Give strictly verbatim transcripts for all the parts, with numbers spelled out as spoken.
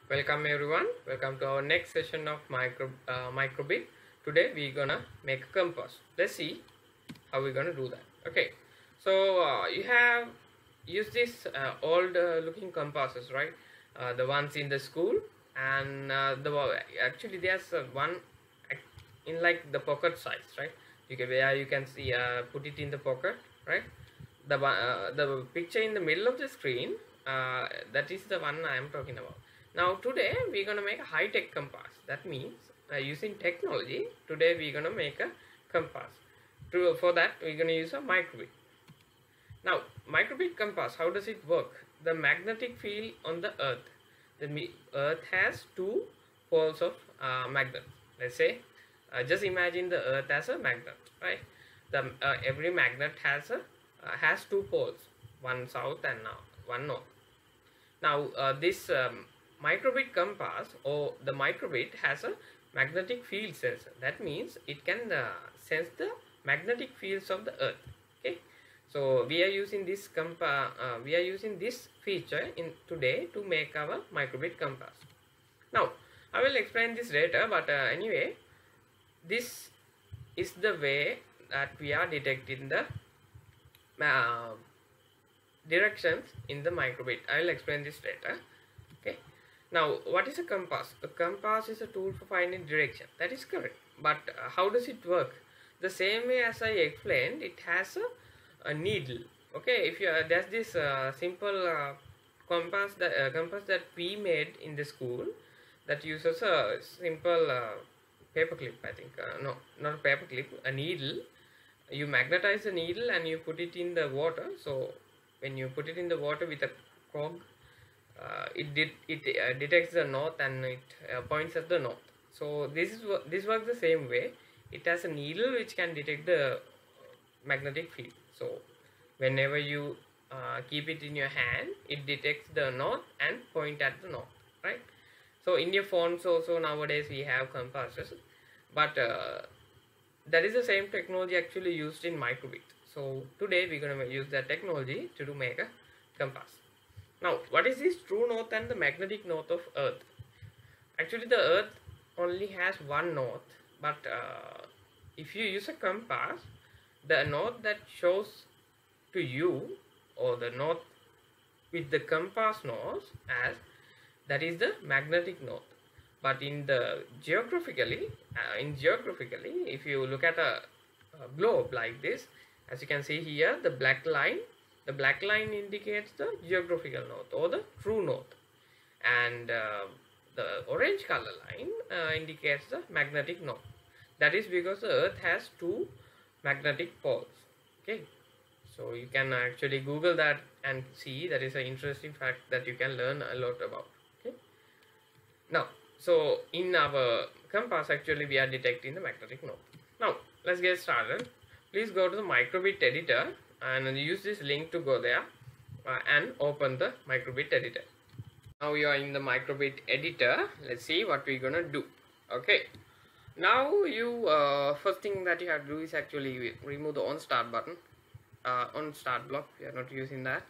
Welcome everyone. Welcome to our next session of micro uh, microbit. Today we're gonna make a compass. Let's see how we're gonna do that. Okay. So uh, you have used this uh, old uh, looking compasses, right? Uh, the ones in the school, and uh, the actually there's uh, one in like the pocket size, right? You can where you can see uh, put it in the pocket, right? The uh, the picture in the middle of the screen, uh, that is the one I am talking about. Now today we're gonna make a high-tech compass. That means uh, using technology. Today we're gonna make a compass. To, for that we're gonna use a microbit. Now microbit compass, how does it work? The magnetic field on the earth. The earth has two poles of uh, magnet. Let's say uh, just imagine the earth as a magnet, right? The uh, every magnet has a uh, has two poles, one south and now one north. Now uh, this um, microbit compass or the microbit has a magnetic field sensor. That means it can uh, sense the magnetic fields of the earth. Okay, so we are using this compa uh, we are using this feature in today to make our microbit compass. Now I will explain this later, but uh, anyway, this is the way that we are detecting the uh, directions in the microbit. I will explain this later. Okay. Now, what is a compass? A compass is a tool for finding direction. That is correct. But uh, how does it work? The same way as I explained, it has a, a needle. Okay. If you uh, there's this uh, simple uh, compass that uh, compass that we made in the school that uses a simple uh, paper clip. I think uh, no, not a paper clip, a needle. You magnetize the needle and you put it in the water. So when you put it in the water with a cog, uh, it did it uh, detects the north and it uh, points at the north. So this is this works the same way. It has a needle which can detect the magnetic field. So whenever you uh, keep it in your hand, it detects the north and point at the north, right? So in your phones also nowadays we have compasses, but uh, that is the same technology actually used in microbit. So today we're going to use that technology to do make a compass. Now what is this true north and the magnetic north of earth? Actually the earth only has one north, but uh, if you use a compass, the north that shows to you, or the north with the compass knows as, that is the magnetic north. But in the geographically uh, in geographically if you look at a, a globe like this, as you can see here, the black line the black line indicates the geographical north or the true north, and uh, the orange color line uh, indicates the magnetic north. That is because the earth has two magnetic poles. Okay, so you can actually Google that and see. That is an interesting fact that you can learn a lot about. Okay, now so in our compass actually we are detecting the magnetic north. Now let's get started. Please go to the microbit editor and use this link to go there uh, and open the microbit editor. Now you are in the microbit editor. Let's see what we're gonna do. Okay, now you uh, first thing that you have to do is actually remove the on start button, uh, on start block. We are not using that.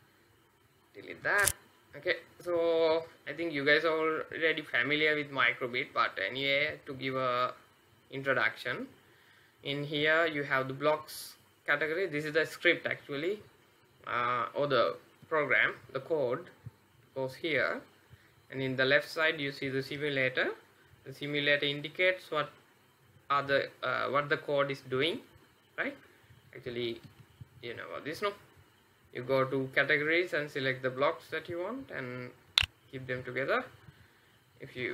Delete that. Okay, so I think you guys are already familiar with microbit, but anyway, to give a introduction, in here you have the blocks category. This is the script actually, uh, or the program. The code goes here, and in the left side you see the simulator. The simulator indicates what are the uh, what the code is doing, right? Actually, you know about this, no? You go to categories and select the blocks that you want and keep them together. If you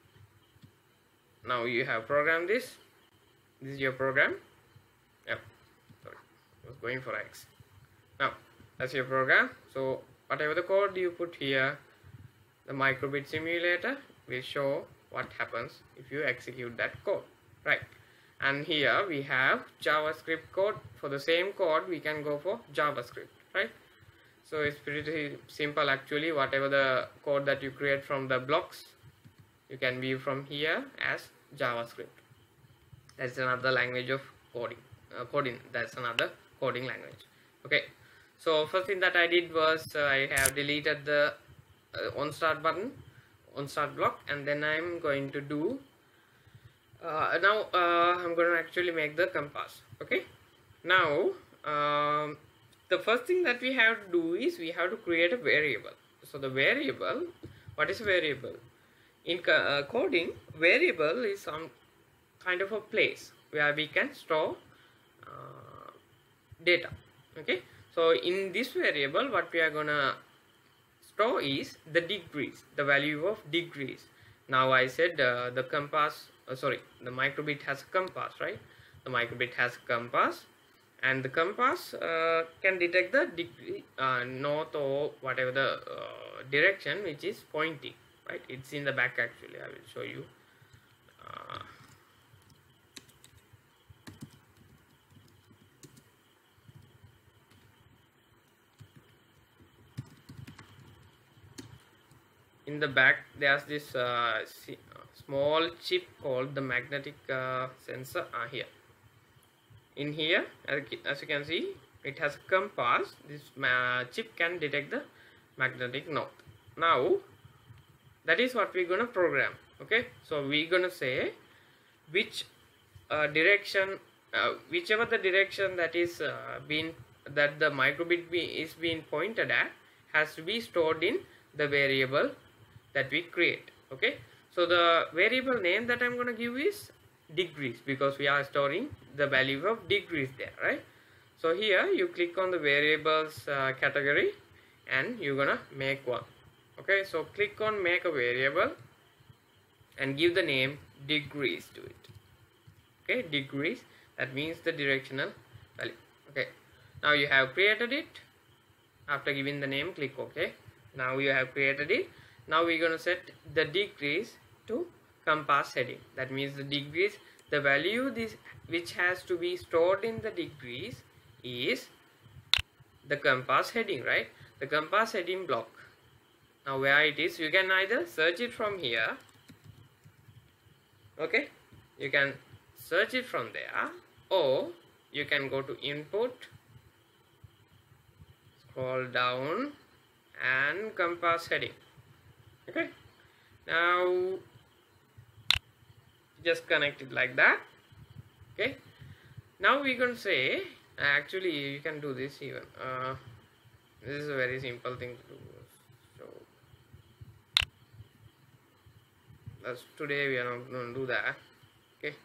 now you have programmed this. This is your program. Yep, sorry, I was going for X. Now that's your program. So whatever the code you put here, the microbit simulator will show what happens if you execute that code, right? And here we have JavaScript code. For the same code we can go for JavaScript, right? So it's pretty simple actually. Whatever the code that you create from the blocks, you can view from here as JavaScript. That's another language of coding. Uh, coding. That's another coding language. Okay. So first thing that I did was uh, I have deleted the uh, on start button on start block, and then I'm going to do uh, now uh, I'm going to actually make the compass. Okay, now um, the first thing that we have to do is we have to create a variable. So the variable, what is a variable? In co uh, coding, variable is some kind of a place where we can store uh, data. Okay, so in this variable what we are gonna store is the degrees, the value of degrees. Now I said uh, the compass, uh, sorry, the microbit has a compass, right? The microbit has a compass, and the compass uh, can detect the degree, uh, north or whatever the uh, direction which is pointing, right? It's in the back actually. I will show you. Uh, in the back there's this uh, small chip called the magnetic uh, sensor uh, here. In here, as you can see, it has a compass. This uh, chip can detect the magnetic north. Now that is what we're gonna program. Okay, so we're gonna say which uh, direction, uh, whichever the direction that is uh, being that the microbit be, is being pointed at has to be stored in the variable that we create. Okay, so the variable name that I'm gonna give is degrees, because we are storing the value of degrees there, right? So here you click on the variables uh, category and you're gonna make one. Okay, so click on make a variable and give the name degrees to it. Okay, degrees, that means the directional value. Okay, now you have created it. After giving the name, click OK. Now you have created it. Now we're going to set the degrees to compass heading. That means the degrees, the value this which has to be stored in the degrees is the compass heading, right? The compass heading block. Now where it is, you can either search it from here. Okay, you can search it from there, or you can go to input, scroll down, and compass heading. Okay, now just connect it like that. Okay, now we're going to say, actually you can do this even. Uh, this is a very simple thing to do. So that's today we are not going to do that. Okay,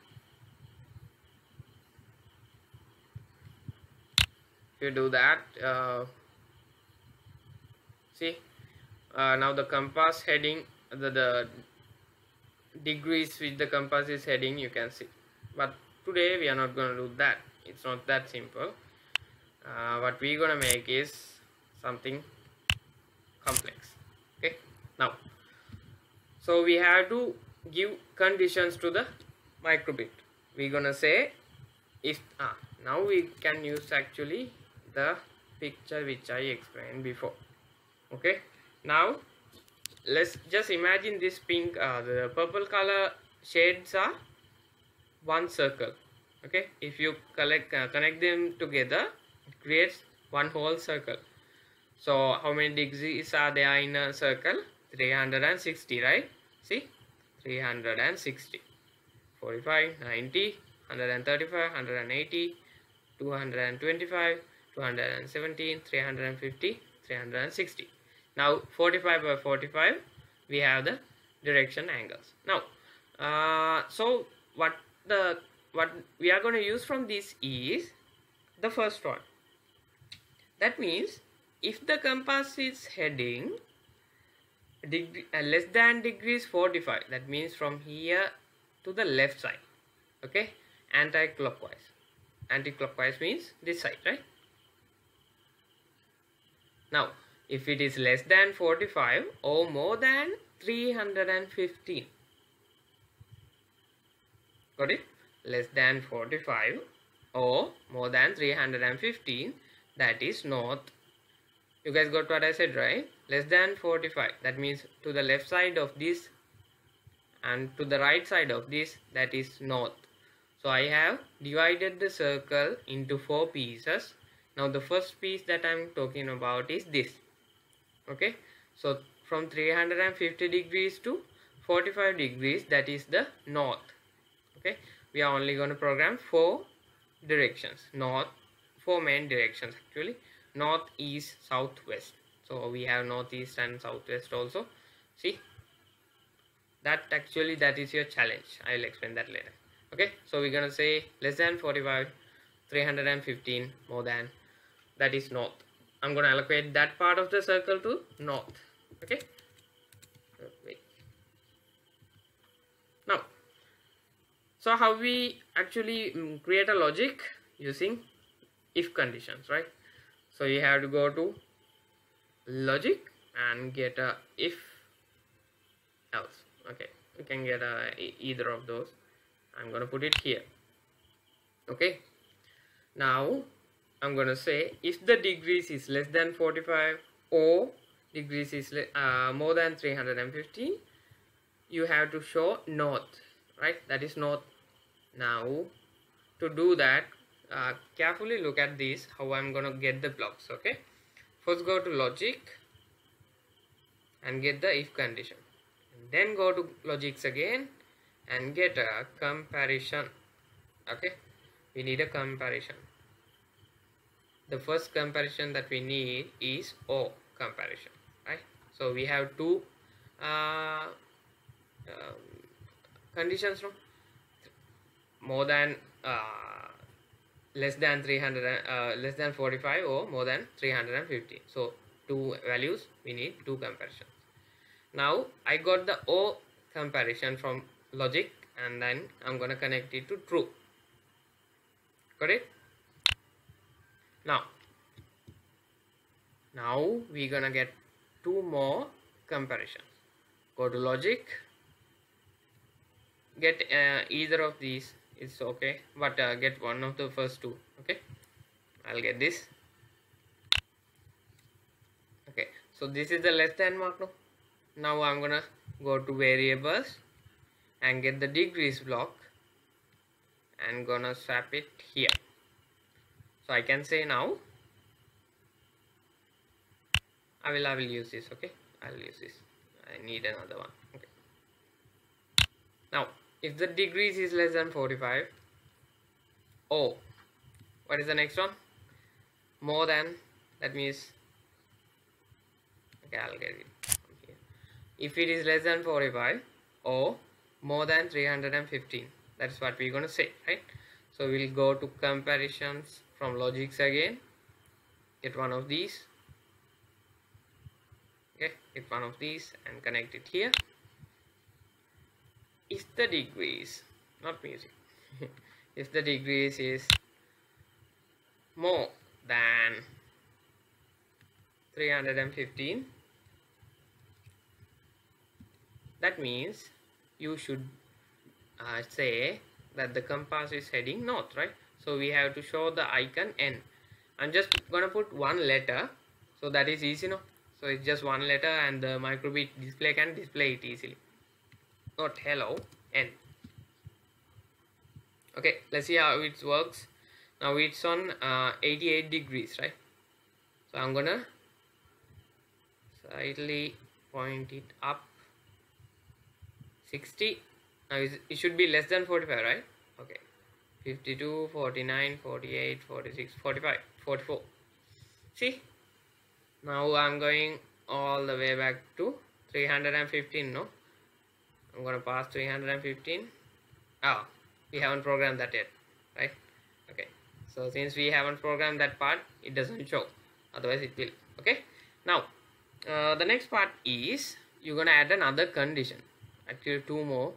if you do that, uh, see. Uh, now the compass heading, the, the degrees which the compass is heading, you can see. But today we are not going to do that. It's not that simple. Uh, what we're going to make is something complex. Okay, now so we have to give conditions to the microbit. We're going to say if ah, now we can use actually the picture which I explained before. Okay, now let's just imagine this pink, uh, the purple color shades are one circle. Okay, if you collect uh, connect them together, it creates one whole circle. So how many degrees are there in a circle? three hundred sixty, right? See, three hundred sixty, forty-five, ninety, one hundred thirty-five, one hundred eighty, two hundred twenty-five, two hundred seventeen, three hundred fifty, three hundred sixty. Now forty-five by forty-five, we have the direction angles. Now uh, so what the what we are going to use from this is the first one. That means if the compass is heading degree, uh, less than degrees forty-five, that means from here to the left side. Okay, anti-clockwise. Anti-clockwise means this side, right? Now if it is less than forty-five or more than three hundred fifteen, got it? Less than forty-five or more than three hundred fifteen, that is north. You guys got what I said, right? Less than forty-five, that means to the left side of this and to the right side of this, that is north. So I have divided the circle into four pieces. Now the first piece that I'm talking about is this. Okay, so from three hundred fifty degrees to forty-five degrees, that is the north. Okay, we are only going to program four directions, north, four main directions actually: north, east, south, west. So we have northeast and southwest also. See, that actually that is your challenge. I will explain that later. Okay, so we're gonna say less than forty-five, three hundred fifteen, more than, that is north. I'm gonna allocate that part of the circle to north. Okay, wait. Now, so how we actually um, create a logic using if conditions, right? So you have to go to logic and get a if else. Okay, you can get a, either of those. I'm gonna put it here. Okay, now I'm gonna say if the degrees is less than forty-five or degrees is uh, more than three hundred fifteen, you have to show north, right? That is north. Now to do that, uh, carefully look at this, how I'm gonna get the blocks. Okay, first go to logic and get the if condition, and then go to logics again and get a comparison. Okay, we need a comparison. The first comparison that we need is O comparison, right? So we have two uh, uh, conditions, no? More than uh, less than three hundred, uh, less than forty-five or more than three hundred fifty. So two values, we need two comparisons. Now I got the O comparison from logic, and then I'm gonna connect it to true. Got it? Now, now we're gonna get two more comparisons. Go to logic, get uh, either of these, it's okay, but uh, get one of the first two. Okay, I'll get this. Okay, so this is the less than mark. No? Now I'm gonna go to variables and get the degrees block and gonna swap it here. So I can say now I will I will use this. Okay, I will use this. I need another one. Okay, now if the degrees is less than forty-five, oh, what is the next one? More than, that means, okay, I'll get it from here. If it is less than forty-five or more than three hundred fifteen, that's what we're gonna say, right? So we'll go to comparisons from logics again, get one of these. Okay, get one of these and connect it here. If the degrees, not music, if the degrees is more than three hundred fifteen, that means you should uh, say that the compass is heading north, right? So we have to show the icon N. I'm just gonna put one letter, so that is easy, no? So it's just one letter and the microbit display can display it easily. Not hello, N. Okay, let's see how it works. Now it's on uh, eighty-eight degrees, right? So I'm gonna slightly point it up sixty. Now it should be less than forty-five, right? Okay, fifty-two, forty-nine, forty-eight, forty-six, forty-five, forty-four. See, now I'm going all the way back to three hundred fifteen. No, I'm gonna pass three hundred fifteen. Ah, we haven't programmed that yet, right? Okay, so since we haven't programmed that part, it doesn't show, otherwise it will. Okay, now uh, the next part is you're gonna add another condition, actually two more.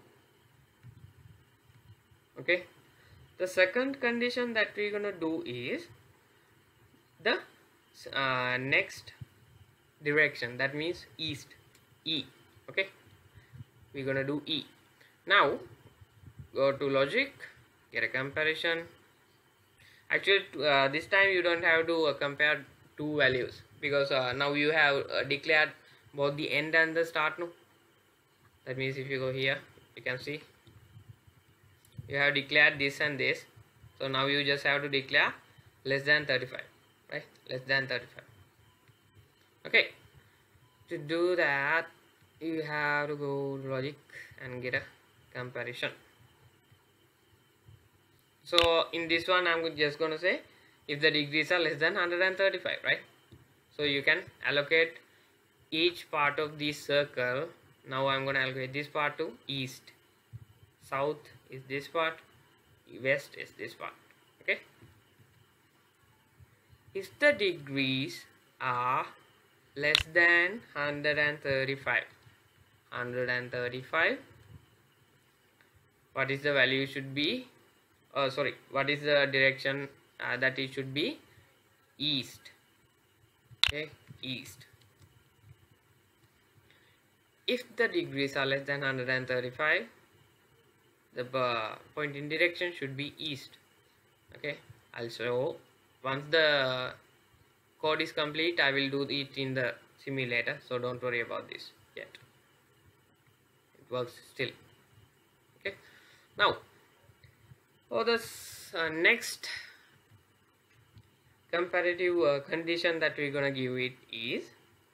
Okay, the second condition that we're gonna do is the uh, next direction, that means east, E. Okay, we're gonna do E. Now go to logic, get a comparison. Actually uh, this time you don't have to uh, compare two values, because uh, now you have uh, declared both the end and the start. No, that means if you go here, you can see you have declared this and this. So now you just have to declare less than thirty-five, right? Less than thirty-five. Okay, to do that, you have to go to logic and get a comparison. So in this one, I'm just going to say if the degrees are less than one hundred thirty-five, right? So you can allocate each part of this circle. Now I'm going to allocate this part to east, south is this part, west is this part. Okay, if the degrees are less than one hundred thirty-five, one hundred thirty-five, what is the value should be? Oh, sorry, what is the direction uh, that it should be? East. Okay, east. If the degrees are less than one hundred thirty-five, the uh, pointing direction should be east. Okay, also once the code is complete, I will do it in the simulator, so don't worry about this yet. It works still. Okay, now for this uh, next comparative uh, condition that we're gonna give it is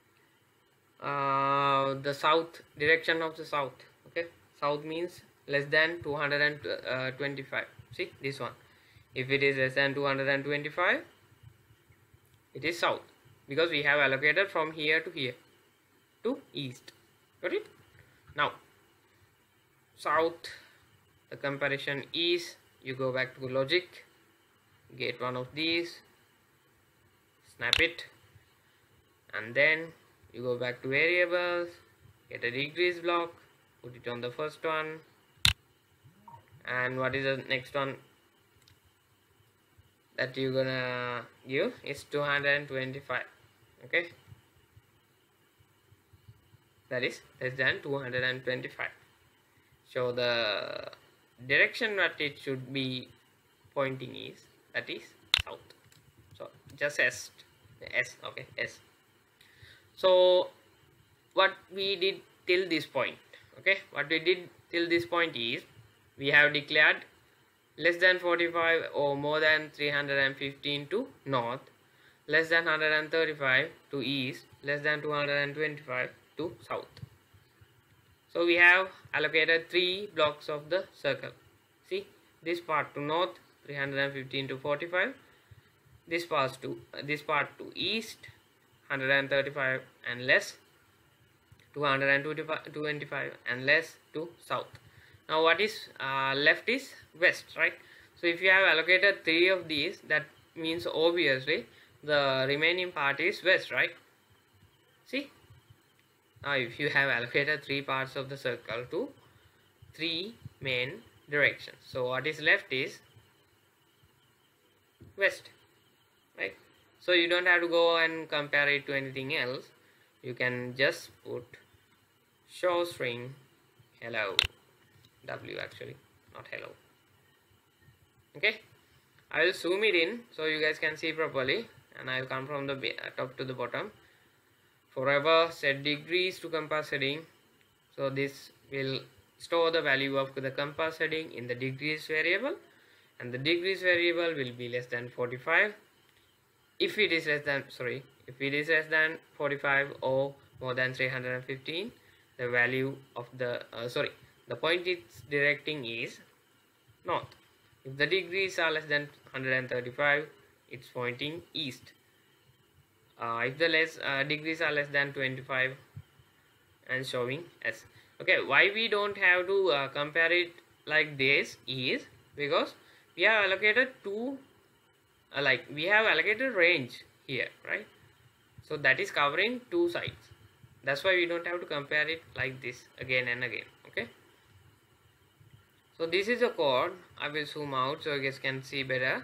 uh, the south direction of the south. Okay, south means less than two hundred twenty-five. See this one, if it is less than two hundred twenty-five, it is south, because we have allocated from here to here to east. Got it? Now south, the comparison is, you go back to logic, get one of these, snap it, and then you go back to variables, get a degrees block, put it on the first one, and what is the next one that you're gonna give is two hundred twenty-five. Okay, that is less than two hundred twenty-five. So the direction that it should be pointing is, that is south. So just S, S, okay, S. So what we did till this point, okay, what we did till this point is, we have declared less than forty-five or more than three hundred fifteen to north, less than one hundred thirty-five to east, less than two hundred twenty-five to south. So we have allocated three blocks of the circle. See, this part to north, three hundred fifteen to forty-five, this part to uh, this part to east, one hundred thirty-five and less, two hundred twenty-five and less to south. Now what is uh, left is west, right? So if you have allocated three of these, that means obviously the remaining part is west, right? See, now if you have allocated three parts of the circle to three main directions, so what is left is west, right? So you don't have to go and compare it to anything else. You can just put show string hello, W actually, not hello. Okay, I will zoom it in so you guys can see properly, and I will come from the top to the bottom. Forever set degrees to compass heading, so this will store the value of the compass heading in the degrees variable, and the degrees variable will be less than forty-five. If it is less than, sorry, if it is less than forty-five or more than three hundred fifteen, the value of the uh, sorry the point it's directing is north. If the degrees are less than one hundred thirty-five, it's pointing east. Uh, if the less uh, degrees are less than twenty-five and showing S. Okay, why we don't have to uh, compare it like this is because we have allocated two uh, like we have allocated range here, right? So that is covering two sides. That's why we don't have to compare it like this again and again. Okay, so this is a code. I will zoom out so you guys can see better.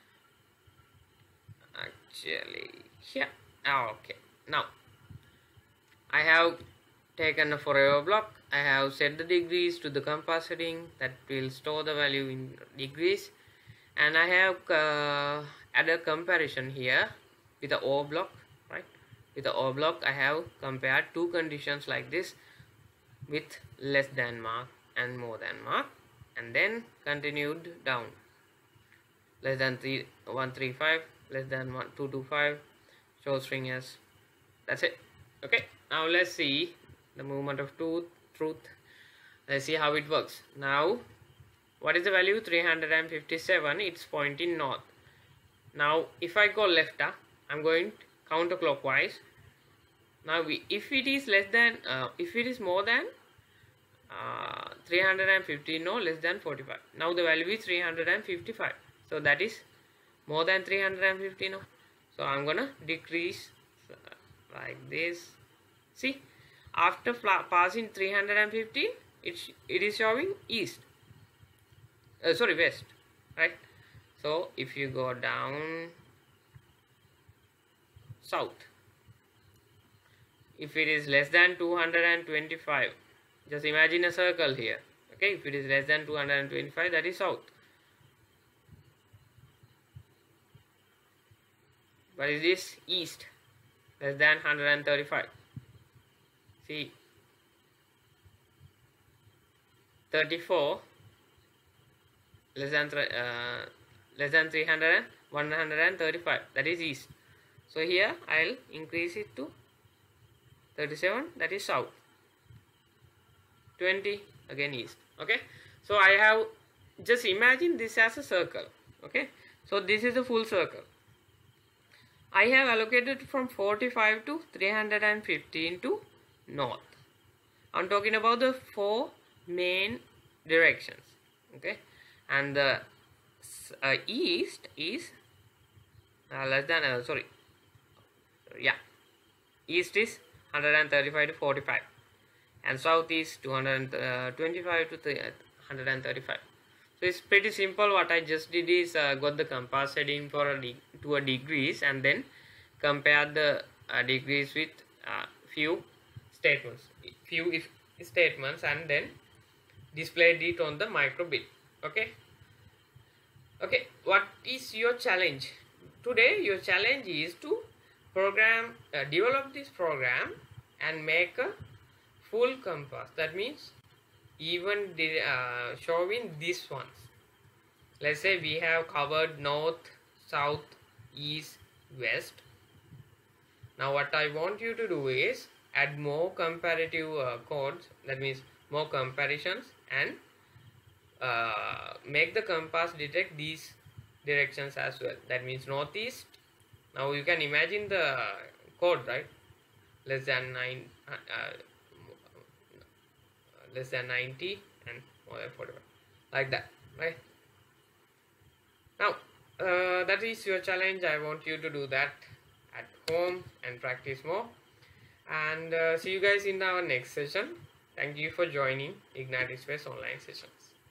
Actually, here. Oh, okay, now I have taken a forever block. I have set the degrees to the compass heading that will store the value in degrees, and I have uh, added a comparison here with the O block, right? With the O block I have compared two conditions like this with less than mark and more than mark, and then continued down. Less than three one thirty-five, less than one two twenty-five, show string as, that's it. Okay, now let's see the movement of truth truth let's see how it works. Now what is the value? Three hundred fifty-seven. It's pointing north. Now if I go left, uh, I'm going counterclockwise. Now we, if it is less than uh, if it is more than uh, three hundred fifty, no, less than forty-five. Now the value is three hundred fifty-five, so that is more than three hundred fifty now. So I'm gonna decrease uh, like this. See, after passing three hundred fifty, it's it is showing east, uh, sorry, west, right? So if you go down south, if it is less than two hundred twenty-five, just imagine a circle here. Okay, if it is less than two hundred twenty-five, that is south. But it is east, less than one hundred thirty-five. See, thirty-four, less than uh, less than three hundred, one hundred thirty-five, that is east. So here I'll increase it to thirty-seven, that is south. twenty, again east. Okay, so I have, just imagine this as a circle. Okay, so this is a full circle. I have allocated from forty-five to three hundred fifteen to north. I'm talking about the four main directions. Okay, and the uh, east is uh, less than uh, sorry yeah east is one hundred thirty-five to forty-five, and south is two hundred twenty-five to one hundred thirty-five. So it's pretty simple. What I just did is uh, got the compass heading for a de to a degrees, and then compare the uh, degrees with uh, few statements, few if statements, and then displayed it on the microbit. Okay. Okay. What is your challenge today? Your challenge is to program, uh, develop this program and make a full compass. That means even the, uh, showing these ones. Let's say we have covered north, south, east, west. Now what I want you to do is add more comparative uh, codes, that means more comparisons, and uh, make the compass detect these directions as well. That means northeast. Now you can imagine the code, right? Less than nine, uh, uh, less than ninety and more than forty-five, like that, right? Now uh, that is your challenge. I want you to do that at home and practice more, and uh, see you guys in our next session. Thank you for joining Ignite Space online sessions.